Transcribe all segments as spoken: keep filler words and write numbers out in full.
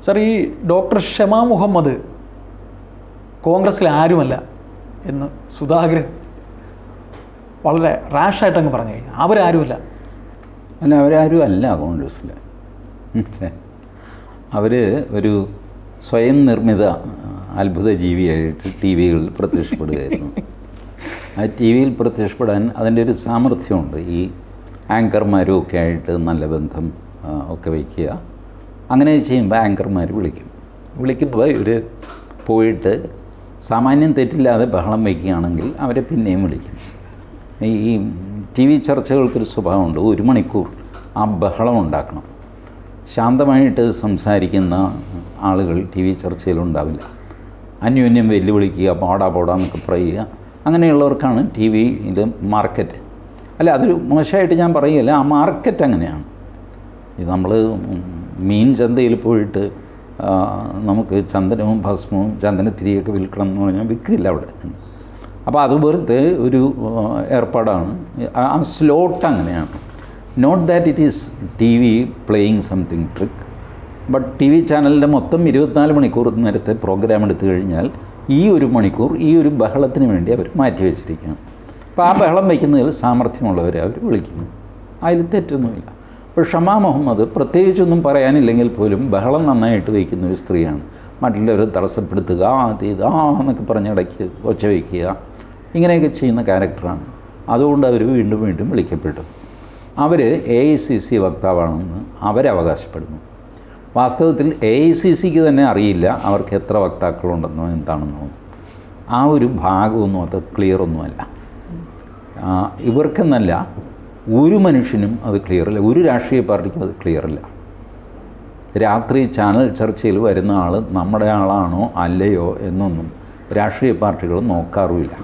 Sir, ഈ doctor Shama Muhammad കോൺഗ്രസ്സിലെ ആരുമല്ല എന്ന് സുധാകരൻ വളരെ റാഷായിട്ട് അങ്ങ് പറഞ്ഞു കഴിഞ്ഞു. അവരാരുമല്ല. അല്ല, അവരാരും അല്ല കോൺഗ്രസ്സിൽ. അവർ ഒരു സ്വയം നിർമ്മിത അത്ഭുത ജീവിയായിട്ട് ടി വികളിൽ പ്രത്യക്ഷപ്പെടുകയായിരുന്നു. ആ ടി വിയിൽ പ്രത്യക്ഷപ്പെടാൻ അതിൻ്റെ ഒരു സാമർഥ്യമുണ്ട്. ഈ ആങ്കർമാരും ഒക്കെ ആയിട്ട് നല്ല ബന്ധം ഒക്കെ വയ്ക്കുക. അങ്ങനെ ചെയ്യുമ്പോൾ ആങ്കർമാർ വിളിക്കും. വിളിക്കുമ്പോൾ ഇവർ പോയിട്ട് സാമാന്യം തെറ്റില്ലാതെ ബഹളം വയ്ക്കുകയാണെങ്കിൽ അവരെ പിന്നെയും വിളിക്കും. ഈ ടി വി ചർച്ചകൾക്കൊരു സ്വഭാവമുണ്ട്. ഒരു മണിക്കൂർ ആ ബഹളം ഉണ്ടാക്കണം. ശാന്തമായിട്ട് സംസാരിക്കുന്ന ആളുകൾ ടി വി ചർച്ചയിലുണ്ടാവില്ല. അന്യോന്യം വെല്ലുവിളിക്കുക, പാടാ പോടാന്നൊക്കെ പറയുക. അങ്ങനെയുള്ളവർക്കാണ് ടി വിയിൽ മാർക്കറ്റ്. അല്ല, അതൊരു മോശമായിട്ട് ഞാൻ പറയുകയല്ല, ആ മാർക്കറ്റ് അങ്ങനെയാണ്. ഇത് നമ്മൾ മീൻ ചന്തയിൽ പോയിട്ട് നമുക്ക് ചന്ദനവും ഭസ്മവും ചന്ദനത്തിരിയൊക്കെ വിൽക്കണം എന്ന് പറഞ്ഞാൽ വിൽക്കില്ല അവിടെ. അപ്പോൾ അതുപോലത്തെ ഒരു ഏർപ്പാടാണ്. ആ സ്ലോട്ട് അങ്ങനെയാണ്. Not that it is T V playing something trick, but T V ചാനലിൻ്റെ മൊത്തം ഇരുപത്തിനാല് മണിക്കൂർ നേരത്തെ പ്രോഗ്രാം എടുത്തു കഴിഞ്ഞാൽ ഈ ഒരു മണിക്കൂർ ഈ ഒരു ബഹളത്തിന് വേണ്ടി അവർ മാറ്റി വെച്ചിരിക്കുകയാണ്. അപ്പോൾ ആ ബഹളം വയ്ക്കുന്നതിൽ സാമർഥ്യമുള്ളവരെ അവർ വിളിക്കുന്നു. അതിൽ തെറ്റൊന്നുമില്ല. ഇപ്പോൾ ഷമാ മുഹമ്മദ് പ്രത്യേകിച്ചൊന്നും പറയാനില്ലെങ്കിൽ പോലും ബഹളം നന്നായിട്ട് വയ്ക്കുന്ന ഒരു സ്ത്രീയാണ്. മറ്റുള്ളവരെ തടസ്സപ്പെടുത്തുക, അത് ഇത് ആ എന്നൊക്കെ പറഞ്ഞിടയ്ക്ക് ഒച്ച വയ്ക്കുക, ഇങ്ങനെയൊക്കെ ചെയ്യുന്ന ക്യാരക്ടറാണ്. അതുകൊണ്ട് അവർ വീണ്ടും വീണ്ടും വിളിക്കപ്പെട്ടു. അവർ എ ഐ സി സി വക്താവാണെന്ന് അവരവകാശപ്പെടുന്നു. വാസ്തവത്തിൽ എ ഐ സി സിക്ക് തന്നെ അറിയില്ല അവർക്ക് എത്ര വക്താക്കളുണ്ടെന്നോ എന്താണെന്നോ. ആ ഒരു ഭാഗമൊന്നും അത് ക്ലിയറൊന്നുമല്ല. ഇവർക്കെന്നല്ല, ഒരു മനുഷ്യനും അത് ക്ലിയറല്ല. ഒരു രാഷ്ട്രീയ പാർട്ടിക്കും അത് ക്ലിയറല്ല. രാത്രി ചാനൽ ചർച്ചയിൽ വരുന്ന ആൾ നമ്മുടെ ആളാണോ അല്ലയോ എന്നൊന്നും രാഷ്ട്രീയ പാർട്ടികൾ നോക്കാറുമില്ല.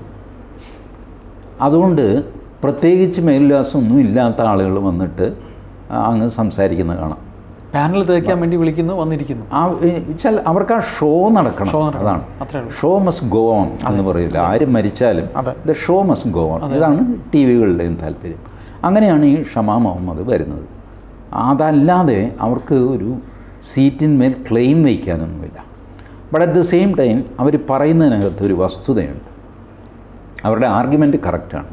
അതുകൊണ്ട് പ്രത്യേകിച്ച് മേൽവിലാസമൊന്നും ഇല്ലാത്ത ആളുകൾ വന്നിട്ട് അങ്ങ് സംസാരിക്കുന്നത് കാണാം. പാനൽ തേക്കാൻ വേണ്ടി വിളിക്കുന്നു, വന്നിരിക്കുന്നു. ആ വെച്ചാൽ അവർക്ക് ആ ഷോ നടക്കണം. അതാണ് ഷോ മസ്റ്റ് ഗോ ഓൺ എന്ന് പറയില്ല. ആരും മരിച്ചാലും the show must go on. ഇതാണ് ടി വികളുടെയും താല്പര്യം. അങ്ങനെയാണ് ഈ ഷമാ മുഹമ്മദ് വരുന്നത്. അതല്ലാതെ അവർക്ക് ഒരു സീറ്റിന്മേൽ ക്ലെയിം വയ്ക്കാനൊന്നുമില്ല. But at the same time അവർ പറയുന്നതിനകത്ത് ഒരു വസ്തുതയുണ്ട്. അവരുടെ ആർഗ്യുമെൻ്റ് കറക്റ്റാണ്.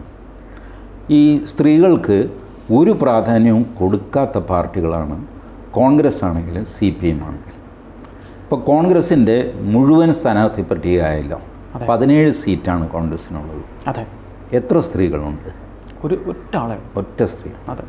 ഈ സ്ത്രീകൾക്ക് ഒരു പ്രാധാന്യവും കൊടുക്കാത്ത പാർട്ടികളാണ് കോൺഗ്രസ് ആണെങ്കിലും സി പി എം ആണെങ്കിലും. ഇപ്പോൾ കോൺഗ്രസിൻ്റെ മുഴുവൻ സ്ഥാനാർത്ഥി പട്ടികയായല്ലോ. പതിനേഴ് സീറ്റാണ് കോൺഗ്രസിനുള്ളത്. അതെ. എത്ര സ്ത്രീകളുണ്ട്? ഒരു ഒറ്റ ആളെ ഒറ്റ സ്ത്രീ. അതെ,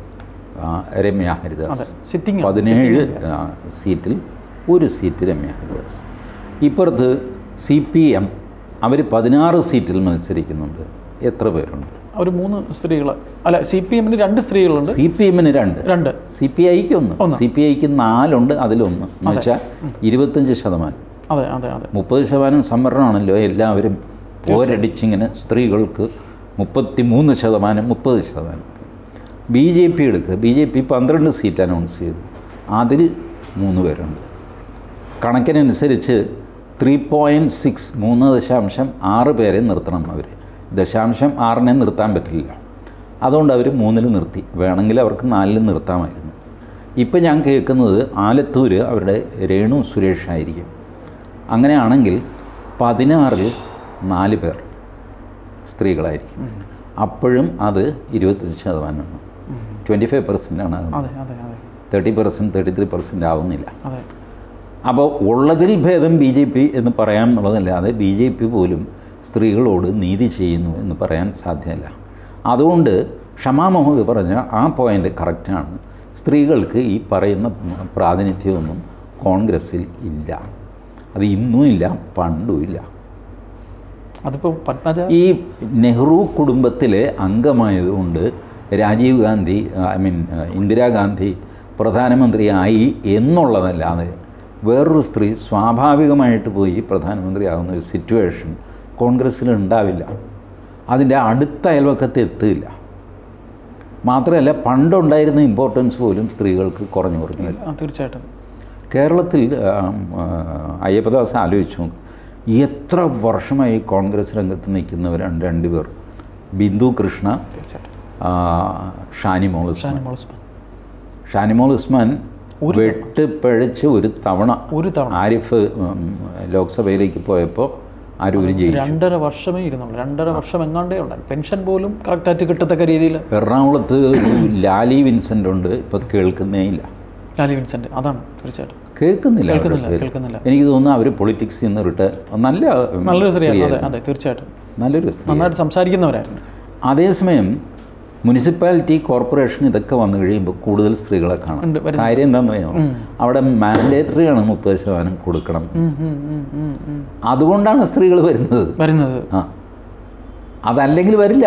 രമ്യ ഹരിദാസ്. സിറ്റിംഗ് പതിനേഴ് സീറ്റിൽ ഒരു സീറ്റ് രമ്യ ഹരിദാസ്. ഇപ്പുറത്ത് സി പി എം അവർ പതിനാറ് സീറ്റിൽ മത്സരിക്കുന്നുണ്ട്. എത്ര പേരുണ്ട്? ഒരു മൂന്ന് സ്ത്രീകൾ. അല്ല, സി പി എമ്മിന് രണ്ട് സ്ത്രീകളുണ്ട്. സി പി എമ്മിന് രണ്ട് രണ്ട് സി പി ഐക്ക് ഒന്ന്. സി പി ഐക്ക് നാലുണ്ട്. അതിലൊന്ന് എന്ന് വെച്ചാൽ ഇരുപത്തഞ്ച് ശതമാനം. അതെ അതെ അതെ മുപ്പത് ശതമാനം സംവരണമാണല്ലോ. എല്ലാവരും പോരടിച്ചിങ്ങനെ സ്ത്രീകൾക്ക് മുപ്പത്തി മൂന്ന് ശതമാനം മുപ്പത് ശതമാനം. ബി ജെ പി എടുക്കുക. ബി ജെ പി പന്ത്രണ്ട് സീറ്റ് അനൗൺസ് ചെയ്തു. അതിൽ മൂന്ന് പേരുണ്ട്. കണക്കിനനുസരിച്ച് ത്രീ പോയിൻറ്റ് സിക്സ് മൂന്ന് ദശാംശം ആറ് പേരെ നിർത്തണം. അവർ ദശാംശം ആറിനെ നിർത്താൻ പറ്റില്ല. അതുകൊണ്ട് അവർ മൂന്നിൽ നിർത്തി. വേണമെങ്കിൽ അവർക്ക് നാലിൽ നിർത്താമായിരുന്നു. ഇപ്പം ഞാൻ കേൾക്കുന്നത് ആലത്തൂർ അവരുടെ രേണു സുരേഷ് ആയിരിക്കും. അങ്ങനെയാണെങ്കിൽ പതിനാറിൽ നാല് പേർ സ്ത്രീകളായിരിക്കും. അപ്പോഴും അത് ഇരുപത്തഞ്ച് ശതമാനമാണ്. ട്വൻറ്റി ഫൈവ് പെർസെൻ്റാണ് ആകുന്നത്. Thirty percent thirty three percent ആവുന്നില്ല. അപ്പോൾ ഉള്ളതിൽ ഭേദം ബി ജെ പി എന്ന് പറയാമെന്നുള്ളതല്ലാതെ ബി ജെ പി പോലും സ്ത്രീകളോട് നീതി ചെയ്യുന്നു എന്ന് പറയാൻ സാധ്യമല്ല. അതുകൊണ്ട് ഷമാ മുഹമ്മദ് പറഞ്ഞ ആ പോയിൻ്റ് കറക്റ്റാണ്. സ്ത്രീകൾക്ക് ഈ പറയുന്ന പ്രാതിനിധ്യമൊന്നും കോൺഗ്രസ്സിൽ ഇല്ല. അത് ഇന്നും ഇല്ല, പണ്ടും ഇല്ല. അതിപ്പോൾ ഈ നെഹ്റു കുടുംബത്തിലെ അംഗമായതുകൊണ്ട് രാജീവ് ഗാന്ധി ഐ മീൻ ഇന്ദിരാഗാന്ധി പ്രധാനമന്ത്രിയായി എന്നുള്ളതല്ലാതെ വേറൊരു സ്ത്രീ സ്വാഭാവികമായിട്ട് പോയി പ്രധാനമന്ത്രിയാകുന്ന ഒരു സിറ്റുവേഷൻ കോൺഗ്രസ്സിൽ ഉണ്ടാവില്ല. അതിൻ്റെ അടുത്ത അയൽവക്കത്ത് എത്തില്ല. മാത്രമല്ല, പണ്ടുണ്ടായിരുന്ന ഇമ്പോർട്ടൻസ് പോലും സ്ത്രീകൾക്ക് കുറഞ്ഞു കുറഞ്ഞു. തീർച്ചയായിട്ടും കേരളത്തിൽ അയ്യപ്പദാസ് ആലോചിച്ചു, എത്ര വർഷമായി കോൺഗ്രസ് രംഗത്ത് നിൽക്കുന്നവരാണ് രണ്ടുപേർ. ബിന്ദു കൃഷ്ണ, ഷാനിമോൾ ഉസ്മാൻ. ഷാനിമോൾ ഉസ്മാൻ വെട്ടിപ്പഴച്ച് ഒരു തവണ ഒരു തവണ ആരിഫ് ഉം, ലോക്സഭയിലേക്ക് പോയപ്പോൾ അരൂര് ജയിച്ചു. രണ്ടര വർഷമേ ഇരുന്നുള്ളൂ. രണ്ടര വർഷം എങ്ങാണ്ടേ ഉണ്ടായി. പെൻഷൻ പോലും കറക്റ്റായിട്ട് കിട്ടത്തക്ക രീതിയിൽ. എറണാകുളത്ത് ഒരു ലാലി വിൻസെൻ്റ് ഉണ്ട്, ഇപ്പം കേൾക്കുന്നേ ഇല്ല. ലാലി വിൻസെൻ്റ്, അതാണ് തീർച്ചയായിട്ടും കേൾക്കുന്നില്ല കേൾക്കുന്നില്ല അവരുടെ പേര്. കേൾക്കുന്നില്ല. എനിക്ക് തോന്നുന്നു അവർ പൊളിറ്റിക്സിൽ നിന്ന് റിട്ടയർ നല്ല നല്ലൊരു സ്ത്രീയാണ്. അതെ സ്ത്രീയായിരുന്നു. അതെ തീർച്ചയായിട്ടും നല്ലൊരു സ്ത്രീ. നന്നായിട്ട് സംസാരിക്കുന്നവരായിരുന്നു. അതേസമയം മുനിസിപ്പാലിറ്റി കോർപ്പറേഷൻ ഇതൊക്കെ വന്നു കഴിയുമ്പോൾ കൂടുതൽ സ്ത്രീകളെ കാണാം. ഉണ്ട്, വരുന്നു. കാര്യം എന്താണെന്ന് അറിയാമോ? അവിടെ മാൻഡേറ്ററി ആണ് മുപ്പത് ശതമാനം കൊടുക്കണം. ഉം, ഉം, ഉം, ഉം, ഉം. അതുകൊണ്ടാണ് സ്ത്രീകൾ വരുന്നത്. വരുന്നത് ആ അതല്ലെങ്കിൽ വരില്ല.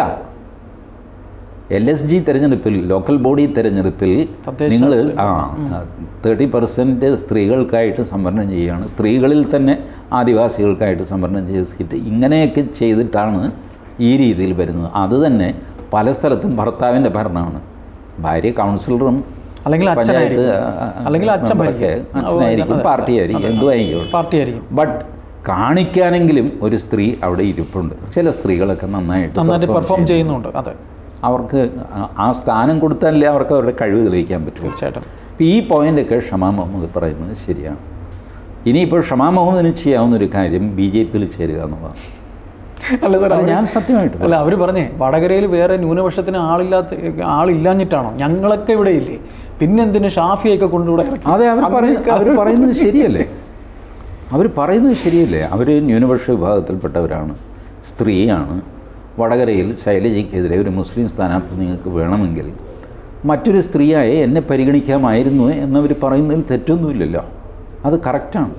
എൽ എസ് ജി തെരഞ്ഞെടുപ്പിൽ, ലോക്കൽ ബോഡി തെരഞ്ഞെടുപ്പിൽ തദ്ദേശ നിങ്ങൾ ആ തേർട്ടി പെർസെൻറ്റ് സ്ത്രീകൾക്കായിട്ട് സംവരണം ചെയ്യുകയാണ്. സ്ത്രീകളിൽ തന്നെ ആദിവാസികൾക്കായിട്ട് സംവരണം ചെയ്ത സീറ്റ് ഇങ്ങനെയൊക്കെ ചെയ്തിട്ടാണ് ഈ രീതിയിൽ വരുന്നത്. അത് തന്നെ പല സ്ഥലത്തും ഭർത്താവിൻ്റെ ഭരണമാണ്. ഭാര്യ കൗൺസിലറും അല്ലെങ്കിൽ പഞ്ചായത്ത് അച്ഛനായിരിക്കും. അല്ലെങ്കിൽ അച്ഛൻ മെമ്പറൊക്കെ അച്ഛനായിരിക്കും, പാർട്ടിയായിരിക്കും, എന്തുമായിരിക്കും. പാർട്ടിയായിരിക്കും. ബട്ട് കാണിക്കാനെങ്കിലും ഒരു സ്ത്രീ അവിടെ ഇരിപ്പുണ്ട്. ചില സ്ത്രീകളൊക്കെ നന്നായിട്ട് നന്നായിട്ട് perform പെർഫോം ചെയ്യുന്നു. ചെയ്യുന്നുണ്ട്. അതെ അവർക്ക് ആ- ആ സ്ഥാനം കൊടുത്താലേ അവർക്ക് അവരുടെ കഴിവ് തെളിയിക്കാൻ പറ്റും. തീർച്ചയായിട്ടും. അപ്പോൾ ഈ പോയിൻ്റൊക്കെ ഷമാ മുഹമ്മദ് പറയുന്നത് ശരിയാണ്. ഇനിയിപ്പോൾ ഷമാ മുഹമ്മദിന് ചെയ്യാവുന്ന ഒരു കാര്യം ബി ജെ പിയിൽ ചേരുക എന്നുള്ളതാണ്. അല്ല സാർ, അത് ഞാൻ സത്യമായിട്ട് അല്ല അവർ പറഞ്ഞേ വടകരയിൽ വേറെ ന്യൂനപക്ഷത്തിന് ആളില്ലാത്ത ആളില്ലാഞ്ഞിട്ടാണോ? ഞങ്ങളൊക്കെ ഇവിടെ ഇല്ലേ, പിന്നെന്തിന് ഷാഫിയൊക്കെ കൊണ്ടുകൂടെ ഇറക്കി? അതെ, അവർ പറയുന്നത് അവർ പറയുന്നത് ശരിയല്ലേ? അവർ പറയുന്നത് ശരിയല്ലേ? അവർ ന്യൂനപക്ഷ വിഭാഗത്തിൽപ്പെട്ടവരാണ്, സ്ത്രീയാണ്. വടകരയിൽ ശൈലജയ്ക്കെതിരെ ഒരു മുസ്ലിം സ്ഥാനാർത്ഥി നിങ്ങൾക്ക് വേണമെങ്കിൽ മറ്റൊരു സ്ത്രീയായി എന്നെ പരിഗണിക്കാമായിരുന്നു എന്നവർ പറയുന്നതിൽ തെറ്റൊന്നുമില്ലല്ലോ. അത് കറക്റ്റാണ്.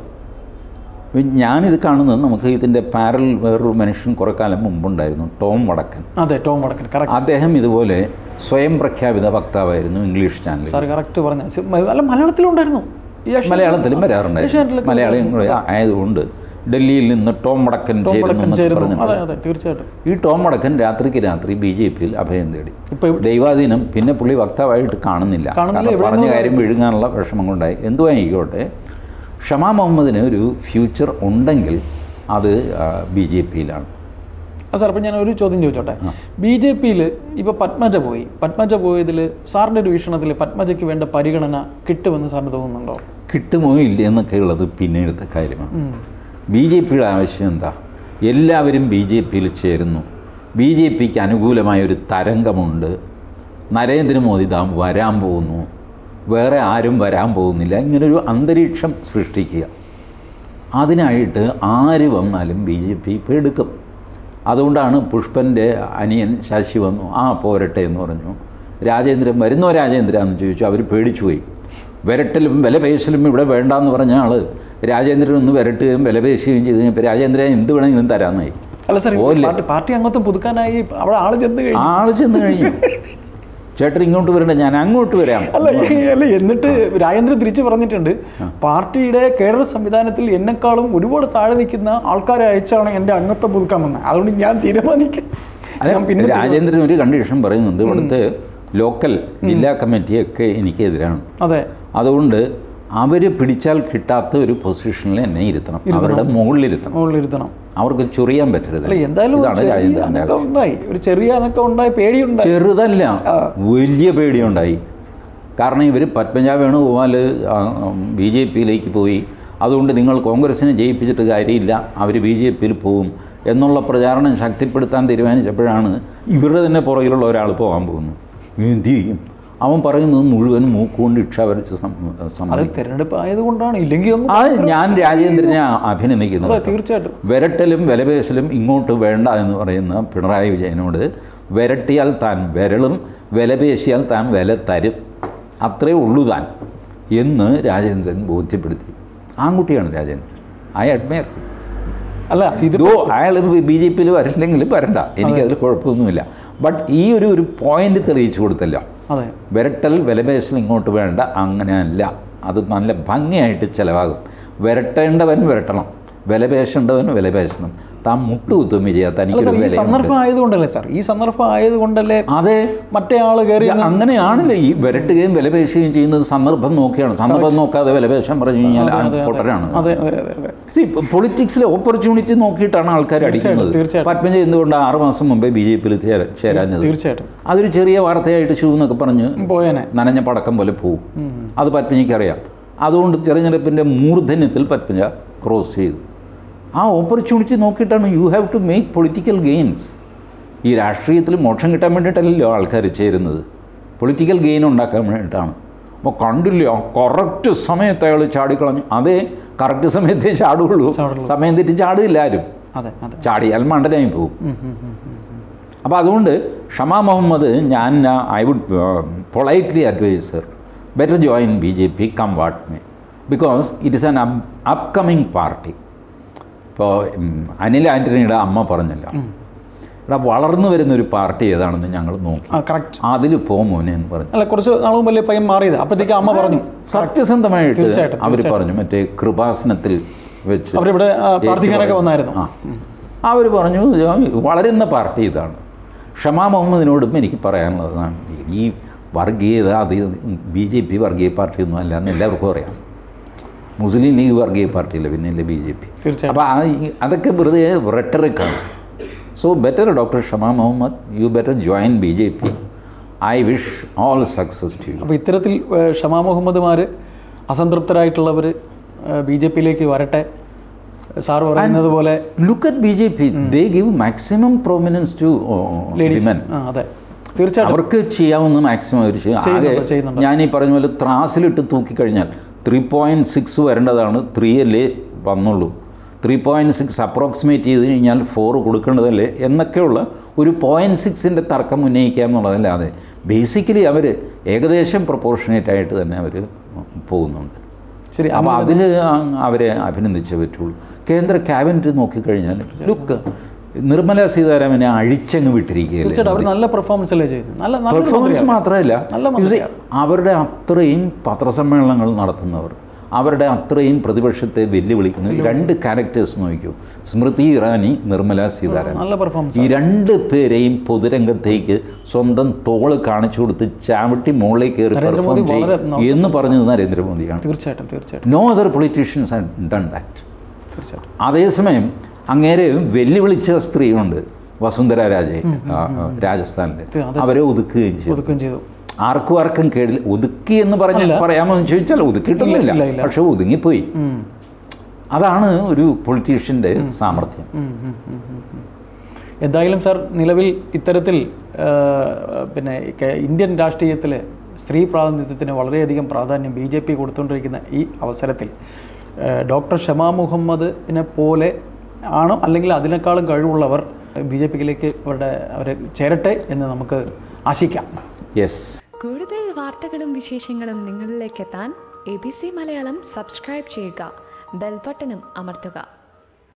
ഞാനിത് കാണുന്നത്, നമുക്ക് ഇതിൻ്റെ പാരൽ വേറൊരു മനുഷ്യൻ കുറേ കാലം മുമ്പുണ്ടായിരുന്നു, ടോം വടക്കൻ. അതെ, ടോം വടക്കൻ. കറക്റ്റ്. അദ്ദേഹം ഇതുപോലെ സ്വയം പ്രഖ്യാപിത വക്താവായിരുന്നു ഇംഗ്ലീഷ് ചാനലിൽ. സാർ കറക്റ്റ് പറഞ്ഞു. അല്ല, മലയാളത്തിലുണ്ടായിരുന്നു. ഈ ഏഷ്യാനെറ്റ് മലയാളത്തിലും വരാറുണ്ടായിരുന്നു. ഏഷ്യാനെറ്റിലൊക്കെ മലയാളികൾ ആയതുകൊണ്ട് ഡൽഹിയിൽ നിന്ന് ടോം വടക്കൻ ടോം വടക്കൻ ചേരുന്നു ചേരുന്നു. പറഞ്ഞു. അതെ അതെ തീർച്ചയായിട്ടും. ഈ ടോം വടക്കൻ രാത്രിക്ക് രാത്രി ബി ജെ പിയിൽ അഭയം തേടി. ഇപ്പൊ ഇവിടെ ദൈവാധീനം. പിന്നെ പുള്ളി വക്താവായിട്ട് കാണുന്നില്ല. കാണുന്നില്ല. കാരണം ഇവിടെ പറഞ്ഞ നിന്ന് കാര്യം വിഴുങ്ങാനുള്ള വിഷമം കൊണ്ടായി. എന്തുവായിക്കോട്ടെ, ഷമാ മുഹമ്മദിന് ഒരു ഫ്യൂച്ചർ ഉണ്ടെങ്കിൽ അത് ബി ജെ പിയിലാണ്. ആ സാർ, അപ്പം ഞാൻ ഒരു ചോദ്യം ചോദിച്ചോട്ടെ. ബി ജെ പിയിൽ ഇപ്പോൾ പത്മജ പോയി. പത്മജ പോയതിൽ സാറിൻ്റെ ഒരു വീക്ഷണത്തിൽ പത്മജയ്ക്ക് വേണ്ട പരിഗണന കിട്ടുമെന്ന് സാറിന് തോന്നുന്നുണ്ടോ? കിട്ടുമോ ഇല്ലേ എന്നൊക്കെ ഉള്ളത് പിന്നീടത്തെ കാര്യമാണ്. ഉം. ബി ജെ പിയുടെ ആവശ്യം എന്താ? എല്ലാവരും ബി ജെ പിയിൽ ചേരുന്നു. ബി ജെ പിക്ക് അനുകൂലമായൊരു തരംഗമുണ്ട്. നരേന്ദ്രമോദി താൻ വരാൻ പോകുന്നു, വേറെ ആരും വരാൻ പോകുന്നില്ല. ഇങ്ങനൊരു അന്തരീക്ഷം സൃഷ്ടിക്കുക. അതിനായിട്ട് ആര് വന്നാലും ബി ജെ പി ഇപ്പോൾ എടുക്കും. അതുകൊണ്ടാണ് പുഷ്പൻ്റെ അനിയൻ ശശി വന്നു, ആ പോരട്ടെ എന്ന് പറഞ്ഞു. രാജേന്ദ്രൻ വരുന്നോ രാജേന്ദ്ര എന്ന് ചോദിച്ചു. അവർ പേടിച്ചു പോയി. വിരട്ടലും വിലപേശലും ഇവിടെ വേണ്ടാന്ന് പറഞ്ഞ ആൾ രാജേന്ദ്രൻ ഒന്ന് വിരട്ടുകയും വിലപേശുകയും ചെയ്ത് കഴിഞ്ഞപ്പോൾ രാജേന്ദ്രൻ എന്ത് വേണമെങ്കിലും തരാമെന്നായി. അല്ല സാർ, പാർട്ടി പാർട്ടി അംഗത്വം പുതുക്കാനായി അവിടെ ആൾ ചെന്ന് കഴിഞ്ഞു. ആൾ ചെന്ന് കഴിഞ്ഞു. ചേട്ടൻ ഇങ്ങോട്ട് വരണ്ട, ഞാൻ അങ്ങോട്ട് വരാം. അല്ല അല്ല എന്നിട്ട് രാജേന്ദ്രൻ തിരിച്ചു പറഞ്ഞിട്ടുണ്ട്, പാർട്ടിയുടെ കേഡർ സംവിധാനത്തിൽ എന്നെക്കാളും ഒരുപാട് താഴെ നിൽക്കുന്ന ആൾക്കാരെ അയച്ചാണ് എൻ്റെ അംഗത്വം പുതുക്കാൻ വന്നത്. അതുകൊണ്ട് ഞാൻ തീരുമാനിക്കാം. അല്ല, രാജേന്ദ്രൻ ഒരു കണ്ടീഷൻ പറയുന്നുണ്ട്, ഇവിടുത്തെ ലോക്കൽ ജില്ലാ കമ്മിറ്റിയൊക്കെ എനിക്കെതിരാണ്. അതെ, അതുകൊണ്ട് അവർ പിടിച്ചാൽ കിട്ടാത്ത ഒരു പൊസിഷനിൽ എന്നെ ഇരുത്തണം, അവരുടെ മുകളിലിരുത്തണം. മുകളിലിരുത്തണം. അവർക്ക് ചൊറിയാൻ പറ്റരുത്. എന്തായാലും ഇതാണ് രാജേന്ദ്രൻ്റെ ആവശ്യം. ഉണ്ടായി, ഒരു ചെറിയ അനക്കം ഉണ്ടായി, പേടിയുണ്ടായി. ചെറുതല്ല, വലിയ പേടിയുണ്ടായി. കാരണം ഇവർ പത്മജ വേണുഗോപാൽ ബി ജെ പിയിലേക്ക് പോയി, അതുകൊണ്ട് നിങ്ങൾ കോൺഗ്രസിനെ ജയിപ്പിച്ചിട്ട് കാര്യമില്ല, അവർ ബി ജെ പിയിൽ പോവും എന്നുള്ള പ്രചാരണം ശക്തിപ്പെടുത്താൻ തീരുമാനിച്ചപ്പോഴാണ് ഇവരുടെ തന്നെ പുറകിലുള്ള ഒരാൾ പോകാൻ പോകുന്നു. എന്ത് ചെയ്യും? അവൻ പറയുന്നത് മുഴുവൻ മൂക്കുകൊണ്ട് ഇക്ഷ വരച്ച് സമ്മതിക്കും. തെരഞ്ഞെടുപ്പ് ആയതുകൊണ്ടാണ്. ഇല്ലെങ്കിൽ അത് ഞാൻ രാജേന്ദ്രനെ അഭിനന്ദിക്കുന്നു. തീർച്ചയായിട്ടും. വിരട്ടലും വിലപേശലും ഇങ്ങോട്ട് വേണ്ട എന്ന് പറയുന്ന പിണറായി വിജയനോട് വിരട്ടിയാൽ താൻ വിരളും, വിലപേശിയാൽ താൻ വില തരും, അത്രേ ഉള്ളൂ താൻ എന്ന് രാജേന്ദ്രൻ ബോധ്യപ്പെടുത്തി. ആൺകുട്ടിയാണ് രാജേന്ദ്രൻ. I admire. അല്ല, ഇതോ അയാൾ ബി ജെ പിയിൽ വരില്ലെങ്കിലും വരണ്ട, എനിക്കതിൽ കുഴപ്പമൊന്നുമില്ല. ബട്ട് ഈ ഒരു ഒരു പോയിന്റ് തെളിയിച്ചു കൊടുത്തല്ലോ. അതെ, വിരട്ടൽ വിലപേശൽ ഇങ്ങോട്ട് വേണ്ട, അങ്ങനെയല്ല. അത് നല്ല ഭംഗിയായിട്ട് ചിലവാകും. വിരട്ടേണ്ടവൻ വിരട്ടണം, വിലപേശേണ്ടവൻ വിലപേശണം. താൻ മുട്ടുകുത്തും വിജയ, തനിക്ക് ഈ സന്ദർഭം ആയതുകൊണ്ടല്ലേ സാർ, ഈ സന്ദർഭം ആയതുകൊണ്ടല്ലേ അതെ മറ്റേ ആൾ കയറി അങ്ങനെയാണല്ലോ ഈ വിരട്ടുകയും വിലപേശുകയും ചെയ്യുന്നത്. സന്ദർഭം നോക്കിയാണ്. സന്ദർഭം നോക്കാതെ വിലപേശാൻ പറഞ്ഞു കഴിഞ്ഞാൽ പൊട്ടരാണ്. പൊളിറ്റിക്സിലെ ഓപ്പർച്യൂണിറ്റി നോക്കിയിട്ടാണ് ആൾക്കാർ അടിക്കുന്നത്. പത്മജ എന്തുകൊണ്ട് ആറ് മാസം മുമ്പേ ബി ജെ പിയിൽ ചേരാഞ്ഞത്? തീർച്ചയായിട്ടും അതൊരു ചെറിയ വാർത്തയായിട്ട് ഷൂ എന്നൊക്കെ പറഞ്ഞ് പോയനെ നനഞ്ഞ പടക്കം പോലെ പോവും. അത് പത്മജയ്ക്ക് അറിയാം. അതുകൊണ്ട് തിരഞ്ഞെടുപ്പിൻ്റെ മൂർധന്യത്തിൽ പത്മജ ക്രോസ് ചെയ്തു. ആ ഓപ്പർച്യൂണിറ്റി നോക്കിയിട്ടാണ്. You have to make political gains. ഈ രാഷ്ട്രീയത്തിൽ മോക്ഷം കിട്ടാൻ വേണ്ടിയിട്ടല്ലല്ലോ ആൾക്കാർ ചേരുന്നത്, പൊളിറ്റിക്കൽ ഗെയിൻ ഉണ്ടാക്കാൻ വേണ്ടിയിട്ടാണ്. അപ്പോൾ കണ്ടില്ല, കറക്റ്റ് സമയത്ത് അയാൾ ചാടിക്കളഞ്ഞു. അതേ, കറക്റ്റ് സമയത്തേ ചാടുള്ളൂ, സമയം തെറ്റി ചാടില്ല ആരും. ചാടിയാൽ മണ്ടനായി പോകും. അപ്പോൾ അതുകൊണ്ട് ഷമാ മുഹമ്മദ്, ഞാൻ I would politely advise her better join B J P come what may, because it is an up, upcoming party. ഇപ്പോൾ അനിൽ ആൻ്റണിയുടെ അമ്മ പറഞ്ഞല്ലോ, ഇവിടെ വളർന്നു വരുന്നൊരു പാർട്ടി ഏതാണെന്ന് ഞങ്ങൾ നോക്കി, അതിൽ പോ മോനെ എന്ന് പറഞ്ഞു. അല്ല, കുറച്ച് നാളും വലിയ പയ്യൻ മാറിയത് അപ്പോഴത്തേക്ക് അമ്മ പറഞ്ഞു, സത്യസന്ധമായിട്ട് അവർ പറഞ്ഞു. മറ്റേ കൃപാസനത്തിൽ വെച്ച് അവരിവിടെ പ്രാർത്ഥിക്കാനൊക്കെ വന്നായിരുന്നു. ആ, അവർ പറഞ്ഞു വളരുന്ന പാർട്ടി ഇതാണ്. ഷമാ മുഹമ്മദിനോടും എനിക്ക് പറയാനുള്ളതാണ്, ഈ വർഗീയത അത് ബി ജെ പി വർഗീയ പാർട്ടിയൊന്നും അല്ല എന്ന് എല്ലാവർക്കും അറിയാം. മുസ്ലിം ലീഗ് വർഗീയ പാർട്ടിയില്ല, പിന്നെ അല്ലേ ബി ജെ പി. അപ്പോൾ അതൊക്കെ വെറുതെ റെട്ടറിക്കാണ്. So better doctor Shama Mohammed, you better join B J P. I wish all success to you. അപ്പോൾ ഇത്തരത്തിൽ ഷമാ മുഹമ്മദ്മാർ അസംതൃപ്തരായിട്ടുള്ളവർ ബി ജെ പിയിലേക്ക് വരട്ടെ. സാർ പറയുന്നത് പോലെ look at B J P, they give maximum prominence to women. അതെ, തീർച്ചയായിട്ടും അവർക്ക് ചെയ്യാവുന്ന മാക്സിമം അവർ ചെയ്യും. ഞാൻ ഈ പറഞ്ഞ പോലെ ത്രാസിലിട്ട് തൂക്കിക്കഴിഞ്ഞാൽ ത്രീ പോയിൻറ്റ് സിക്സ് വരേണ്ടതാണ്, ത്രീ അല്ലേ വന്നുള്ളൂ. ത്രീ പോയിൻറ്റ് സിക്സ് അപ്രോക്സിമേറ്റ് ചെയ്ത് കഴിഞ്ഞാൽ ഫോർ കൊടുക്കേണ്ടതല്ലേ എന്നൊക്കെയുള്ള ഒരു പോയിൻറ്റ് സിക്സിൻ്റെ തർക്കം ഉന്നയിക്കുക എന്നുള്ളതല്ലാതെ ബേസിക്കലി അവർ ഏകദേശം പ്രൊപ്പോർഷനേറ്റ് ആയിട്ട് തന്നെ അവർ പോകുന്നുണ്ട്. ശരി, അപ്പോൾ അതിൽ അവരെ അഭിനന്ദിച്ചേ പറ്റുള്ളൂ. കേന്ദ്ര ക്യാബിനറ്റ് നോക്കിക്കഴിഞ്ഞാൽ ലുക്ക് നിർമ്മല സീതാരാമനെ അഴിച്ചങ്ങ് വിട്ടിരിക്കുകയല്ലേ. നല്ല പെർഫോമൻസ് അല്ലേ ചെയ്തു. നല്ല പെർഫോമൻസ് മാത്രമല്ല, അവരുടെ അത്രയും പത്രസമ്മേളനങ്ങൾ നടത്തുന്നവർ, അവരുടെ അത്രയും പ്രതിപക്ഷത്തെ വെല്ലുവിളിക്കുന്ന രണ്ട് ക്യാരക്ടേഴ്സ് നോക്കൂ, സ്മൃതി ഇറാനി, നിർമ്മല സീതാരാമൻ. ഈ രണ്ട് പേരെയും പൊതുരംഗത്തേക്ക് സ്വന്തം തോള് കാണിച്ചു കൊടുത്ത് ചാവട്ടി മുകളിൽ കയറി പെർഫോം ചെയ്യും എന്ന് പറഞ്ഞത് നരേന്ദ്രമോദിയാണ്. തീർച്ചയായിട്ടും തീർച്ചയായിട്ടും no other politicians have done that. തീർച്ചയായിട്ടും. അതേസമയം അങ്ങേരെ വെല്ലുവിളിച്ച സ്ത്രീയുണ്ട്, വസുന്ധര രാജെ, രാജസ്ഥാനിൽ. അവരെ ഒതുക്കുകയും ചെയ്തു. ആർക്കും ആർക്കും കേടില്ല. ഒതുക്കി എന്ന് പറഞ്ഞാൽ പറയാമോ എന്ന് ചോദിച്ചാൽ ഒതുക്കിയിട്ടൊന്നുമില്ല, പക്ഷെ ഒതുങ്ങിപ്പോയി. അതാണ് ഒരു പൊളിറ്റീഷ്യൻ്റെ സാമർഥ്യം. എന്തായാലും സാർ, നിലവിൽ ഇത്തരത്തിൽ പിന്നെ ഇന്ത്യൻ രാഷ്ട്രീയത്തിൽ സ്ത്രീ പ്രാതിനിധ്യത്തിന് വളരെയധികം പ്രാധാന്യം ബി ജെ പി കൊടുത്തുകൊണ്ടിരിക്കുന്ന ഈ അവസരത്തിൽ ഡോക്ടർ ഷമാ മുഹമ്മദിനെ പോലെ ആണോ അല്ലെങ്കിൽ അതിനേക്കാളും കഴിവുള്ളവർ ബി ജെ പിയിലേക്ക് അവരുടെ അവരെ ചേരട്ടെ എന്ന് നമുക്ക് ആശിക്കാം. യെസ്. കൂടുതൽ വാർത്തകളും വിശേഷങ്ങളും നിങ്ങളിലേക്ക് എത്താൻ A B C Malayalam subscribe ചെയ്യുക, ബെൽ ബട്ടണും അമർത്തുക.